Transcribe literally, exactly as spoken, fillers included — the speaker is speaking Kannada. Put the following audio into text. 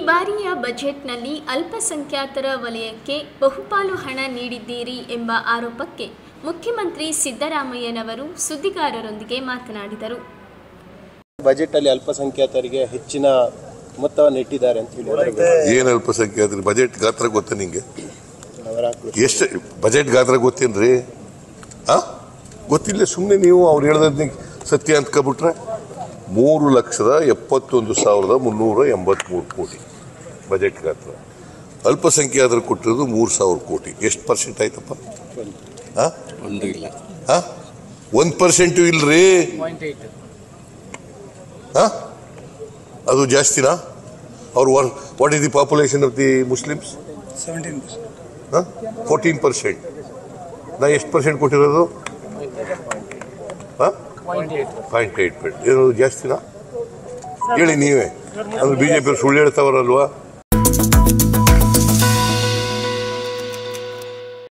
ಬಾರಿಯ ಬಜೆಟ್ನಲ್ಲಿ ಅಲ್ಪಸಂಖ್ಯಾತರ ವಲಯಕ್ಕೆ ಬಹುಪಾಲು ಹಣ ನೀಡಿದ್ದೀರಿ ಎಂಬ ಆರೋಪಕ್ಕೆ ಮುಖ್ಯಮಂತ್ರಿ ಸಿದ್ದರಾಮಯ್ಯನವರು ಸುದ್ದಿಗಾರರೊಂದಿಗೆ ಮಾತನಾಡಿದರು. ಬಜೆಟ್ ಅಲ್ಲಿ ಅಲ್ಪಸಂಖ್ಯಾತರಿಗೆ ಹೆಚ್ಚಿನ ಮೊತ್ತವನ್ನು ಇಟ್ಟಿದ್ದಾರೆ ಅಂತ ಹೇಳಿದ್ದಾರೆ. ಏನು ಅಲ್ಪಸಂಖ್ಯಾತರು? ಬಜೆಟ್ ಗಾತ್ರ ಗೊತ್ತಾ ನಿಂಗೆ? ಎಷ್ಟು ಬಜೆಟ್ ಗಾತ್ರ ಗೊತ್ತೇನ್ರಿ? ಆ ಗೊತ್ತಿಲ್ಲ. ಸುಮ್ಮನೆ ನೀವು ಅವ್ರು ಹೇಳ್ದ ಸತ್ಯ ಅಂದ್ಕೊಬಿಟ್ರೆ ಮೂರು ಲಕ್ಷದ ಎಪ್ಪತ್ತೊಂದು ಸಾವಿರದ ಮುನ್ನೂರ ಎಂಬತ್ಮೂರು ಕೋಟಿ ಬಜೆಟ್ ಗಾತ್ರ. ಅಲ್ಪಸಂಖ್ಯಾತರು ಕೊಟ್ಟಿರೋದು ಮೂರು ಸಾವಿರ ಕೋಟಿ. ಎಷ್ಟು ಪರ್ಸೆಂಟ್ ಆಯ್ತಪ್ಪ? ಒಂದು ಇಲ್ಲ, ಒಂದು ಪರ್ಸೆಂಟು ಇಲ್ರಿ. ಅದು ಜಾಸ್ತಿನಾ? ಅವ್ರು what is the population of the Muslims? Seventeen percent fourteen percent. ನಾ ಎಷ್ಟು ಪರ್ಸೆಂಟ್ ಕೊಟ್ಟಿರೋದು? Point eight percent. ಏನು ಜಾಸ್ತಿನಾ? ಹೇಳಿ ನೀವೇ. ಅಂದ್ರೆ ಬಿಜೆಪಿ ಸುಳ್ಳು ಹೇಳ್ತಾವರಲ್ವಾ?